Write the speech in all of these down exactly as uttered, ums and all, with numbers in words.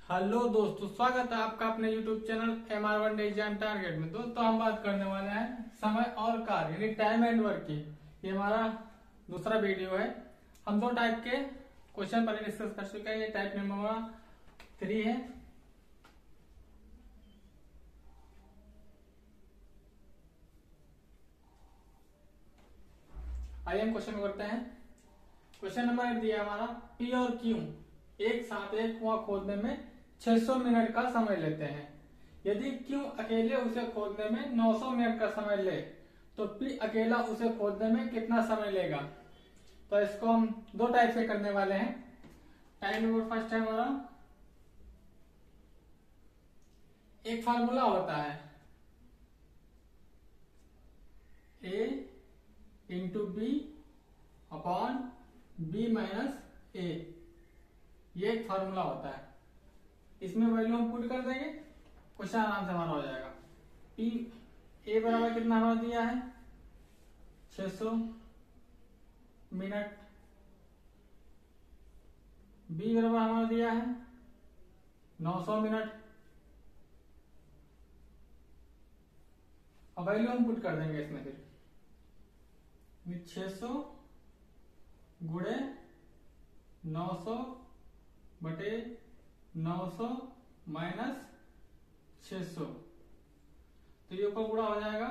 Hello दोस्तों, स्वागत है आपका अपने YouTube channel M R one exam target में। दोस्तों हम बात करने वाले हैं समय और कार्य यानी टाइम एंड वर्क की। ये हमारा दूसरा वीडियो है। हम दो टाइप के क्वेश्चन पहले डिस्कस कर चुके हैं। ये टाइप नंबर थ्री है। आइए हम क्वेश्चन करते हैं। क्वेश्चन नंबर एक दिया हमारा, पी और क्यू एक साथ एक कुआं खोदने में छह सौ मिनट का समय लेते हैं। यदि क्यू अकेले उसे खोदने में नौ सौ मिनट का समय ले तो पी अकेला उसे खोदने में कितना समय लेगा। तो इसको हम दो टाइप से करने वाले हैं। टाइप नंबर फर्स्ट है हमारा, एक फार्मूला होता है A into B upon B minus A. ये एक फार्मूला होता है। इसमें वैल्यू हम पुट कर देंगे, क्वेश्चन आराम से हमारा हो जाएगा। पी ए बराबर कितना हमारा दिया है छह सौ मिनट, बी बराबर हमारा दिया है नौ सौ मिनट। अब वैल्यू हम पुट कर देंगे इसमें। फिर छह सौ गुणे नौ सौ बटे नौ सौ माइनस छह सौ, तो ये ऊपर गुणा हो जाएगा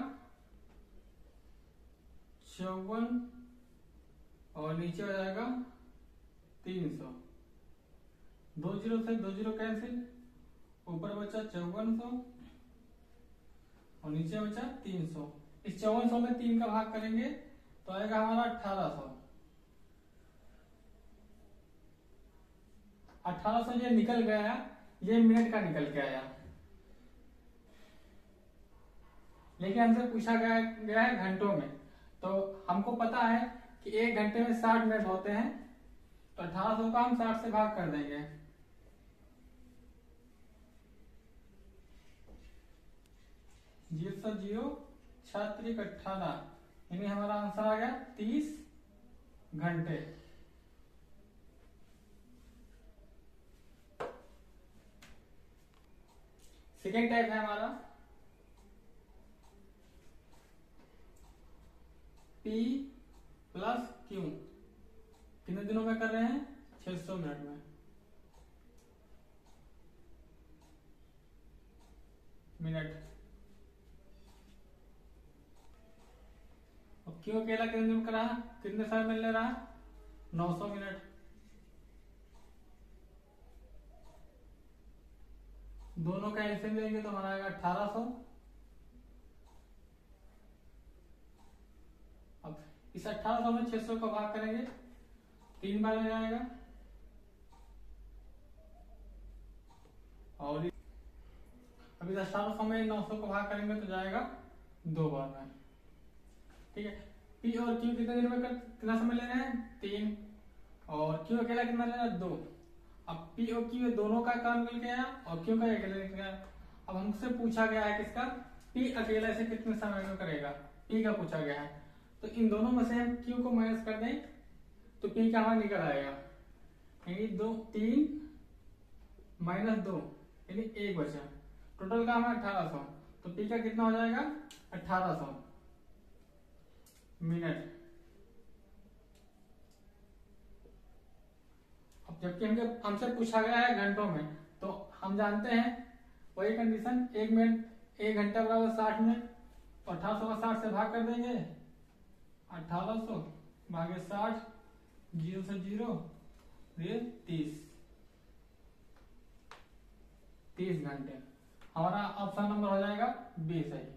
चौवन और नीचे हो जाएगा तीन सौ। दो जीरो से दो जीरो कैंसिल, ऊपर बचा चौवन सौ और नीचे बचा तीन सौ। इस चौवन सौ में तीन का भाग करेंगे तो आएगा हमारा अठारह सौ। अठारह सौ ये निकल गया, ये मिनट का निकल के आया, लेकिन हमसे पूछा गया गया है घंटों में। तो हमको पता है कि एक घंटे में साठ मिनट होते हैं, तो अठारह सौ का हम साठ से भाग कर देंगे। जीरो सौ जीरो छात्रिक अठारह, यानी हमारा आंसर आ गया तीस घंटे। सेकेंड टाइप है हमारा P प्लस Q। कितने दिनों में कर रहे हैं छह सौ मिनट में। मिनट और Q अकेला कितने दिन में कर रहा है, कितने समय में ले रहा है नौ सौ मिनट। दोनों का एलसीएम लेंगे तो हमारा आएगा अठारह सौ। अब इस अठारह सौ में छह सौ का भाग करेंगे, तीन बार में जाएगा, और अब इस अठारह सौ में नौ सौ का भाग करेंगे तो जाएगा दो बार में। ठीक है। पी और क्यू कितने दिन में कर, कितना समय ले रहे हैं तीन, और क्यू अकेला कितना ले रहा है दो। अब पी और क्यू दोनों का काम निकल गया और क्यू का अकेला निकल गया। अब हमसे पूछा गया है किसका, पी अकेला से कितने समय में करेगा, पी का पूछा गया है। तो इन दोनों में से हम क्यू को माइनस कर दें तो पी का हमारा निकल आएगा, यानी दो तीन माइनस दो यानी एक बचा। टोटल का हमारा अठारह सौ, तो पी का कितना हो जाएगा अठारह सौ मिनट। अब जबकि हमसे हमसे पूछा गया है घंटों में, तो हम जानते हैं वही कंडीशन, एक मिनट एक घंटा बराबर साठ मिनट। तो अठारह सौ का साठ से भाग कर देंगे, अठारह सौ भागे साठ, जीरो से जीरो तीस, तीस घंटे। हमारा ऑप्शन नंबर हो जाएगा बी सही।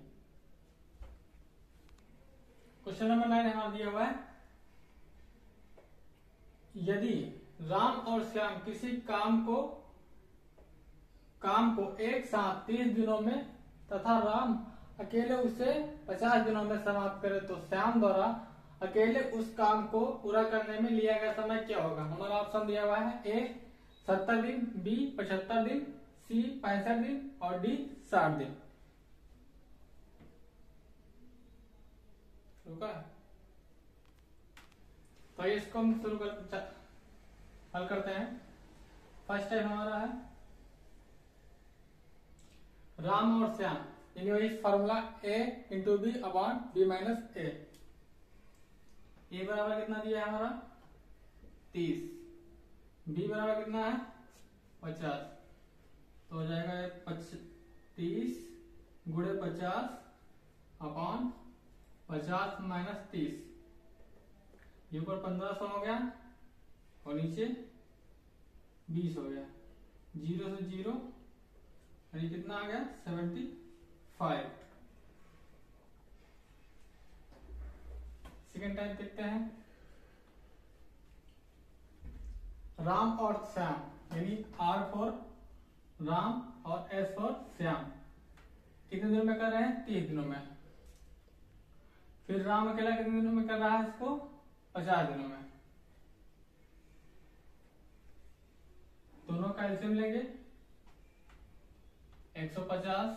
क्वेश्चन नंबर नाइन हमारा दिया हुआ है, यदि राम और श्याम किसी काम को काम को एक साथ तीस दिनों में तथा राम अकेले उसे पचास दिनों में समाप्त करे तो श्याम द्वारा अकेले उस काम को पूरा करने में लिया गया समय क्या होगा। हमारा ऑप्शन दिया हुआ है ए सत्तर दिन, बी पचहत्तर दिन, सी पैंसठ दिन और डी साठ दिन। रुका, तो इसको हम शुरू कर हल करते हैं। फर्स्ट टाइप हमारा है राम और श्याम, यानी वही formula A into B upon B minus A. A बराबर कितना दिया है हमारा तीस, बी बराबर कितना है पचास, तो हो जाएगा तीस गुणे पचास अपॉन पचास माइनस तीस, ये ऊपर पंद्रह सौ हो गया और नीचे बीस हो गया, जीरो से जीरो यानी कितना आ गया सेवेंटी फाइव। सेकेंड टाइप देखते हैं, राम और श्याम, यानी आर फॉर राम और एस फॉर श्याम, कितने दिनों में कर रहे हैं तीस दिनों में। फिर राम अकेला कितने दिनों में कर रहा है इसको पचास दिनों में। दोनों का एलसीएम लेंगे एक सौ पचास,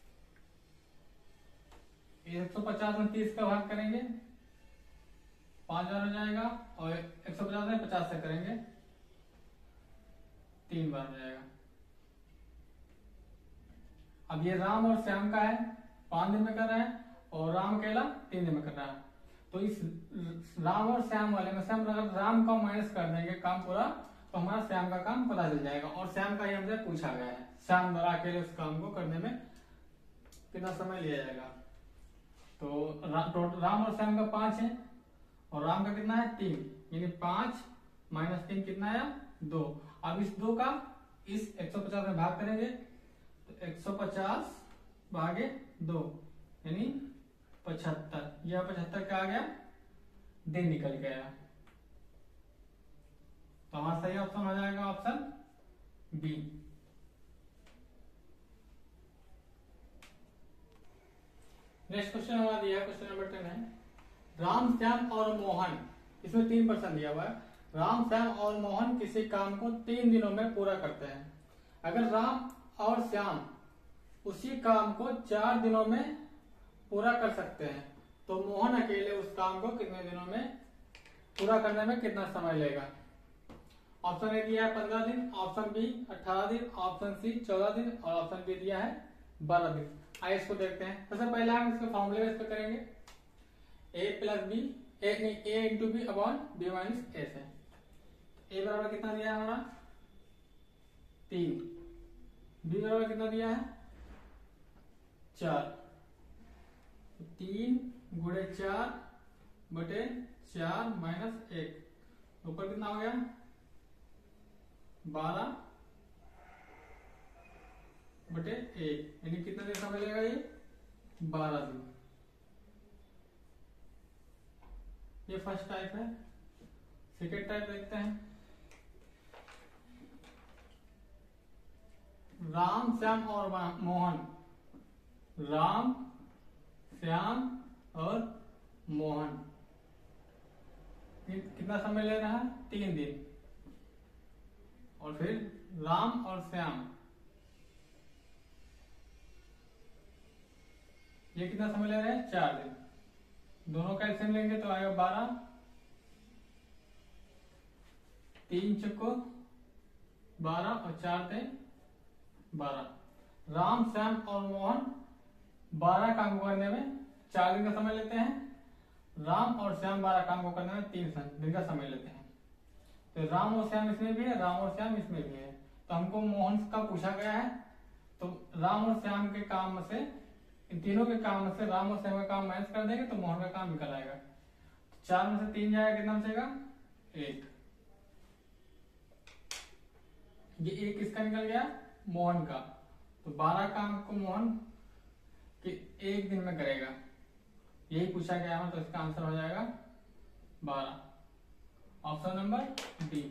एक सौ पचास में तीस का भाग करेंगे पांच बार हो जाएगा और एक सौ पचास में पचास से करेंगे तीन बार हो जाएगा। अब ये राम और श्याम का है, पांच दिन में कर रहे हैं और राम अकेला तीन दिन में कर रहा है, तो इस राम और श्याम वाले में से हम अगर राम का माइनस कर देंगे काम पूरा तो हमारा श्याम का काम पता चल जाएगा। और श्याम का ही हमसे पूछा गया है, श्याम द्वारा अकेले उस काम को करने में कितना समय लिया जाएगा। तो रा, राम और श्याम का पांच है और राम का कितना है तीन, यानी पांच माइनस तीन कितना आया दो। अब इस दो का इस एक सौ पचास में भाग करेंगे तो एक सौ पचास भागे दो यानी पचहत्तर, यह पचहत्तर क्या आ गया दिन निकल गया, तो हमारा सही ऑप्शन हो जाएगा ऑप्शन बी। नेक्स्ट क्वेश्चन हमारा दिया है क्वेश्चन नंबर टेन है, राम श्याम और मोहन, इसमें तीन परसेंट दिया हुआ है, राम श्याम और मोहन किसी काम को तीन दिनों में पूरा करते हैं। अगर राम और श्याम उसी काम को चार दिनों में पूरा कर सकते हैं तो मोहन अकेले उस काम को कितने दिनों में पूरा करने में कितना समय लेगा। ऑप्शन ए दिया है पंद्रह दिन, ऑप्शन बी अठारह दिन, ऑप्शन सी चौदह दिन और ऑप्शन बी दिया है बारह दिन। आइए इसको देखते हैं। सबसे पहले हम इसके फॉर्मूले इस पे करेंगे, ए प्लस बी ए नहीं A into B upon B minus A से। ए बराबर कितना दिया है हमारा तीन, बी बराबर कितना दिया है चार, तीन गुणे चार बटे चार माइनस एक, ऊपर कितना हो गया बारह बटे एक, यानी कितना दिन समय लगेगा ये बारह दिन। ये फर्स्ट टाइप है। सेकेंड टाइप देखते हैं, राम श्याम और मोहन, राम श्याम और मोहन कितना समय ले रहा है तीन दिन, और फिर राम और श्याम ये कितना समय ले रहे हैं चार दिन, दोनों का एलसीएम लेंगे तो आएगा बारह, तीन चक्को बारह और चार थे बारह। राम श्याम और मोहन बारह काम को करने में चार दिन का समय लेते हैं, राम और श्याम बारह काम को करने में तीन दिन का समय लेते हैं। तो राम और श्याम इसमें भी है, राम और श्याम इसमें भी है, तो हमको मोहन का पूछा गया है, तो राम और श्याम के काम से इन तीनों के काम से राम और श्याम का काम माइनस कर देंगे तो मोहन का काम निकल आएगा। तो चार में से तीन जाएगा कितना बचेगा एक, ये एक किसका निकल गया मोहन का, तो बारह काम को मोहन कि एक दिन में करेगा, यही पूछा गया है, तो इसका आंसर हो जाएगा बारह, option number D.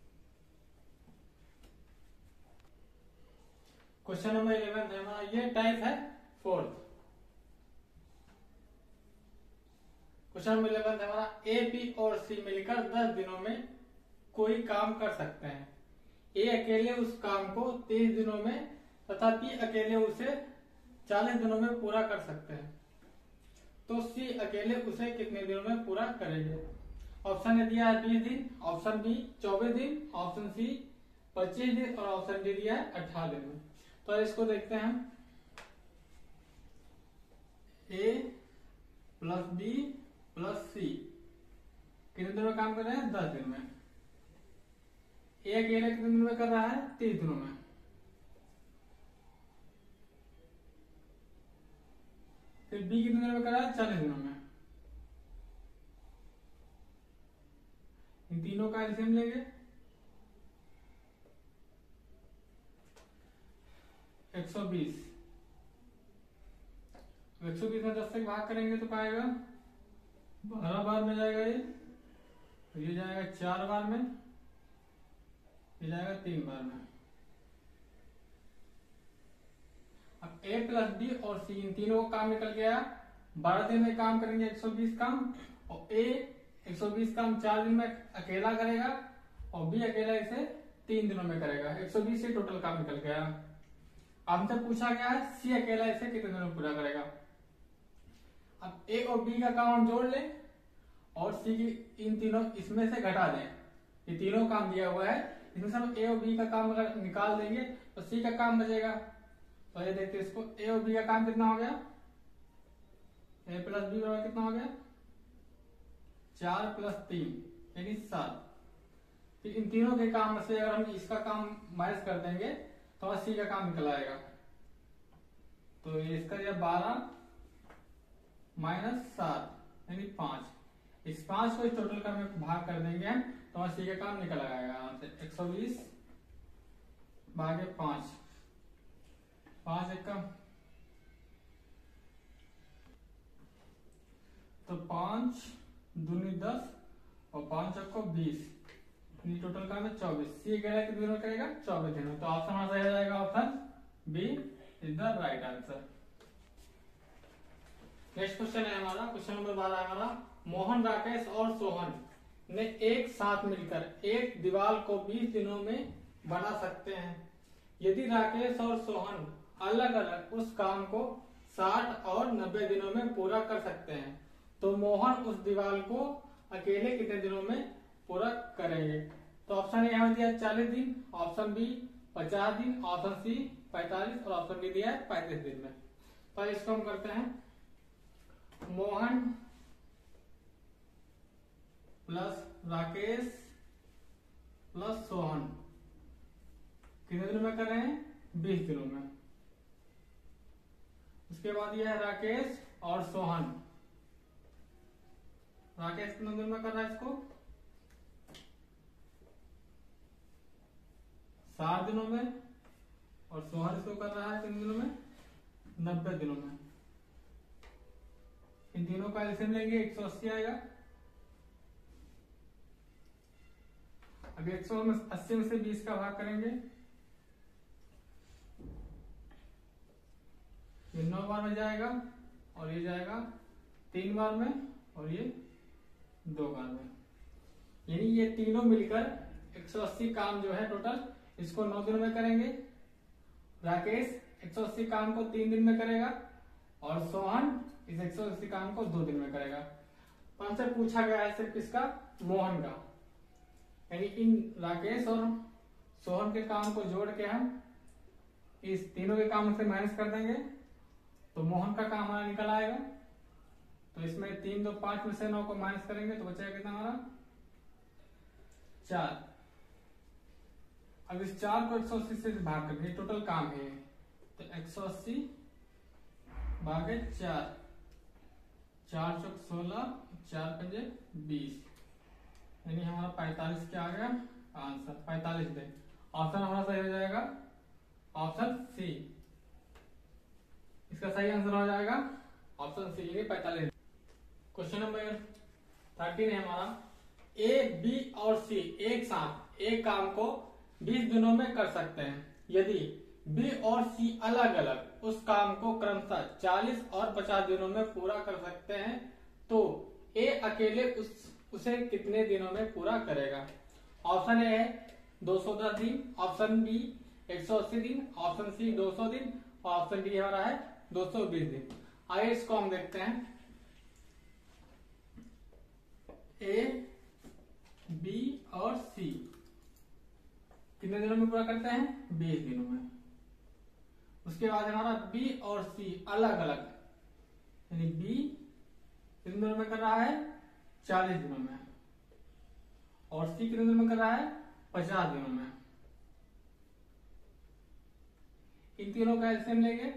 Question number eleven है हमारा, ये टाइप है फोर्थ। क्वेश्चन नंबर इलेवन है हमारा, ए बी और सी मिलकर दस दिनों में कोई काम कर सकते हैं। ए अकेले उस काम को तीस दिनों में तथा बी अकेले उसे चालीस दिनों में पूरा कर सकते हैं, तो सी अकेले उसे कितने दिनों में पूरा करेंगे। ऑप्शन ए दिया है बीस दिन, ऑप्शन बी चौबीस दिन, ऑप्शन सी पच्चीस दिन और ऑप्शन डी दिया है अठारह दिन में। तो इसको देखते हैं हम। A plus B plus C कितने दिनों में काम कर रहे हैं? दस दिन में। ए अकेला कितने दिनों में कर रहा है? तीस दिनों में। फिर बी कितने दिनों में कर रहा है? चालीस दिनों में। इन तीनों का एलसीएम लेंगे, एक सौ बीस। एक सौ बीस में दस से भाग करेंगे तो पाएगा बारह बार में जाएगा ये, ये जाएगा चार बार में, ये जाएगा तीन बार में। अब ए प्लस बी और सी इन तीनों का काम निकल गया। बारह दिन में काम करेंगे एक सौ बीस काम, और ए एक सौ बीस काम चार दिन में अकेला करेगा और बी अकेला इसे तीन दिनों में करेगा। एक सौ बीस से टोटल काम निकल गया। हमसे पूछा गया है सी अकेला इसे कितने दिनों में पूरा करेगा। अब ए और बी का काम हम जोड़ लें और सी की इन तीनों इसमें से घटा दें। ये तीनों काम दिया हुआ है, इसमें से हम ए और बी का काम अगर निकाल देंगे तो सी का काम बचेगा। तो ये देखते हैं इसको, ए और बी का काम कितना हो गया? ए प्लस बी बराबर कितना हो गया? चार प्लस तीन यानी सात। फिर इन तीनों के काम में से अगर हम इसका काम माइनस कर देंगे तो सी का काम निकल आएगा। तो इसका जब बारह माइनस सात यानी पांच, इस पांच को इस टोटल का में भाग कर देंगे हम तो सी का काम निकल आएगा आराम से। एक सौ बीस भागे पांच, पांच एक कम तो पांच दूनी दस और पांच एक को बीस, टोटल काम है चौबीस। सी अकेला कितने दिनों करेगा? चौबीस दिनों। तो ऑप्शन हमारा सही हो जाएगा, option B is the right answer. Next question है हमारा, क्वेश्चन नंबर बारह है हमारा। मोहन, राकेश और सोहन ने एक साथ मिलकर एक दीवार को बीस दिनों में बना सकते हैं। यदि राकेश और सोहन अलग अलग उस काम को साठ और नब्बे दिनों में पूरा कर सकते हैं तो मोहन उस दीवार को अकेले कितने दिनों में पूरा करेंगे? तो ऑप्शन ए यहाँ दिया चालीस दिन, ऑप्शन बी पचास दिन, ऑप्शन सी पैंतालीस और ऑप्शन डी दिया है पैंतीस दिन में। तो इसको हम करते हैं, मोहन प्लस राकेश प्लस सोहन कितने दिनों में कर रहे हैं? बीस दिनों में। उसके बाद यह है राकेश और सोहन, राकेश कितने दिनों में कर रहा है इसको? साठ दिनों में, और सोहन इसको कर रहा है कितने दिनों में? नब्बे दिनों में। इन तीनों का एलसीएम लेंगे, एक सौ अस्सी आएगा। अब एक सौ अस्सी में से बीस का भाग करेंगे, ये नौ बार में जाएगा और ये जाएगा तीन बार में और ये दो बार में। यानी ये तीनों मिलकर एक सौ अस्सी काम जो है टोटल इसको नौ दिनों में करेंगे। राकेश एक सौ अस्सी काम को तीन दिन में करेगा और सोहन इस एक सौ अस्सी काम को दो दिन में करेगा। तो हमसे पूछा गया है सिर्फ इसका मोहन का, यानी इन राकेश और सोहन के काम को जोड़ के हम इस तीनों के काम से माइनस कर देंगे तो मोहन का काम हमारा निकल आएगा। तो इसमें तीन दो पांच में से नौ को माइनस करेंगे तो बचेगा कितना हमारा? चार। अब इस चार को एक सौ अस्सी से भाग करेंगे, टोटल काम है तो एक सौ अस्सी भागे चार, चार चौक सोलह, चार पंजे बीस, यानी हमारा पैंतालीस क्या आ गया आंसर? पैंतालीस दिन। ऑप्शन हमारा सही हो जाएगा ऑप्शन सी। इसका सही आंसर हो जाएगा ऑप्शन सी यानी पैंतालीस। क्वेश्चन नंबर थर्टीन है हमारा। ए, बी और सी एक साथ एक काम को बीस दिनों में कर सकते हैं। यदि बी और सी अलग अलग उस काम को क्रमशः चालीस और पचास दिनों में पूरा कर सकते हैं तो ए अकेले उस उसे कितने दिनों में पूरा करेगा? ऑप्शन ए है दो सौ दस दिन, ऑप्शन बी एक सौ अस्सी दिन, ऑप्शन सी दो सौ दिन और ऑप्शन डी हमारा है दो सौ बीस दिन। आइए इसको हम देखते हैं। ए, बी और सी कितने दिनों में पूरा करते हैं? बीस दिनों में। उसके बाद हमारा बी और सी अलग अलग यानी बी कितने दिनों में कर रहा है, चालीस दिनों में, और सी कितने दिनों में कर रहा है, पचास दिनों में। इन तीनों का एलसीएम लेंगे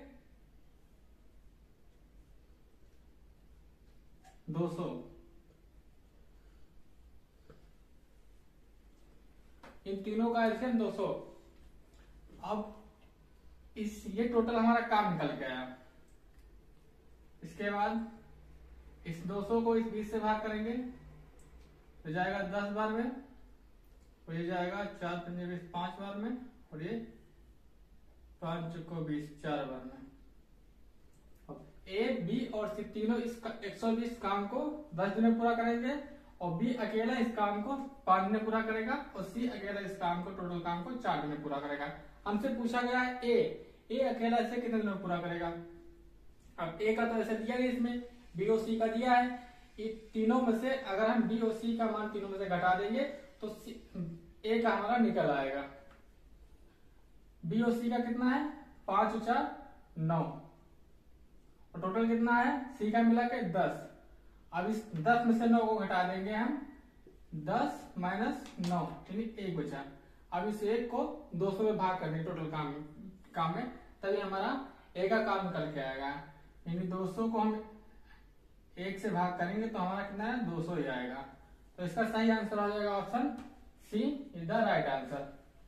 दो सौ, इन तीनों का एलसीएम दो सौ। अब इस ये टोटल हमारा काम निकल गया। इसके बाद इस दो सौ को इस बीस से भाग करेंगे तो जाएगा दस बार में, और ये जाएगा चार पंजे बीस पांच बार में, और ये पांच को बीस चार बार में। अब ए बी और सी तीनों इस एक सौ बीस काम को दस दिन में पूरा करेंगे, और बी अकेला इस काम को पांच दिन में पूरा करेगा, और सी अकेला इस काम को टोटल काम को चार दिन में पूरा करेगा। हमसे पूछा गया है ए ए अकेला इसे कितने दिन में पूरा करेगा। अब ए का तो ऐसे दिया नहीं, इसमें बी और सी का दिया है। ये तीनों में से अगर हम बी और सी का मान तीनों में से घटा देंगे तो ए का हमारा निकल आएगा। बी और सी का कितना है, पांच चार नौ, और टोटल कितना है सी का मिला के दस। अब इस दस में से नौ को घटा देंगे हम, दस माइनस नौ यानी एक बचा। अब इस एक को दो सौ में भाग करने टोटल काम काम में, तभी हमारा ए का काम निकल के आएगा। यानी दो सौ को हम एक से भाग करेंगे तो हमारा कितना है, दो सौ ही आएगा। तो इसका सही आंसर आ जाएगा option C is the right answer.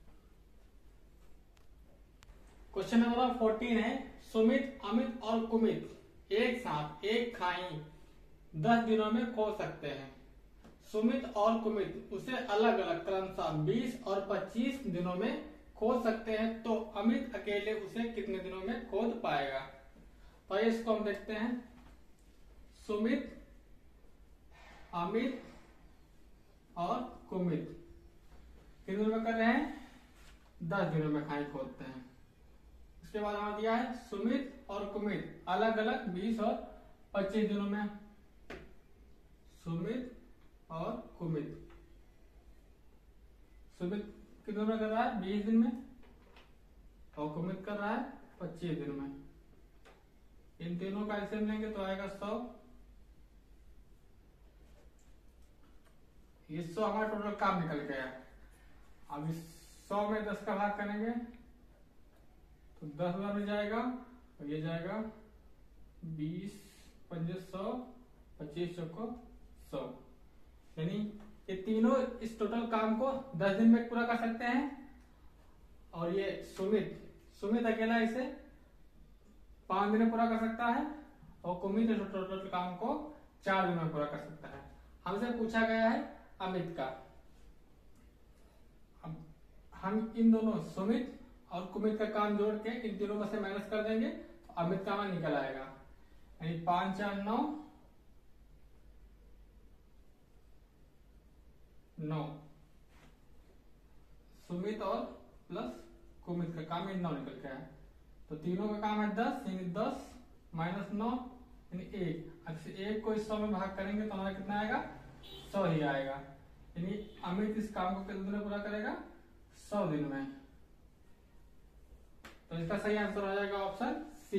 Question number fourteen है, सुमित अमित और कुमित एक साथ एक खाई दस दिनों में खो सकते हैं। सुमित और कुमित उसे अलग अलग क्रमशः बीस और पच्चीस दिनों में खोद सकते हैं, तो अमित अकेले उसे कितने दिनों में खोद पाएगा। तो इसको हम देखते हैं। सुमित अमित और कुमित कितने दिनों में कर रहे हैं, दस दिनों में खाई खोदते हैं। उसके बाद हमारा दिया है सुमित और कुमित अलग अलग बीस और पच्चीस दिनों में। सुमित और कुमित, सुमित कितने दिनों में कर रहा है, बीस दिन में, और कुमित कर रहा है पच्चीस दिन में। इन तीनों का एलसीएम लेंगे तो आएगा सौ। ये सौ हमारा टोटल काम निकल गया। अब इस सौ में दस का भाग करेंगे तो दस बार में जाएगा, और ये जाएगा बीस पंजे सौ, पच्चीस चौको सौ। यानी ये तीनों इस टोटल काम को दस दिन में पूरा कर सकते हैं, और ये सुमित सुमित अकेला इसे पांच दिन में पूरा कर सकता है, और कुमित इस टोटल काम को चार दिन में पूरा कर सकता है। हमसे पूछा गया है अमित का। अब हम इन दोनों सुमित और कुमित का काम जोड़ के इन तीनों में से माइनस कर देंगे तो अमित का मान निकल आएगा। यानी पांच चार नौ, नौ सुमित और प्लस कुमित का काम नौ निकल के आया। तो तीनों का काम है दस, यानी दस माइनस नौ यानी एक। अब एक को इस सौ में भाग करेंगे तो हमारा कितना आएगा, सौ ही आएगा। यानी अमित इस काम को कितने दिन में पूरा करेगा, सौ दिन में। तो इसका सही आंसर हो जाएगा ऑप्शन सी।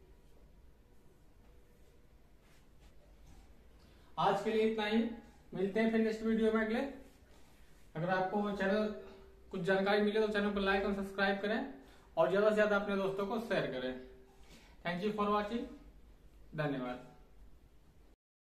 आज के लिए इतना ही, मिलते हैं फिर नेक्स्ट वीडियो में अगले। अगर आपको चैनल कुछ जानकारी मिले तो चैनल को लाइक और सब्सक्राइब करें, और ज्यादा से ज्यादा अपने दोस्तों को शेयर करें। थैंक यू फॉर वॉचिंग, धन्यवाद।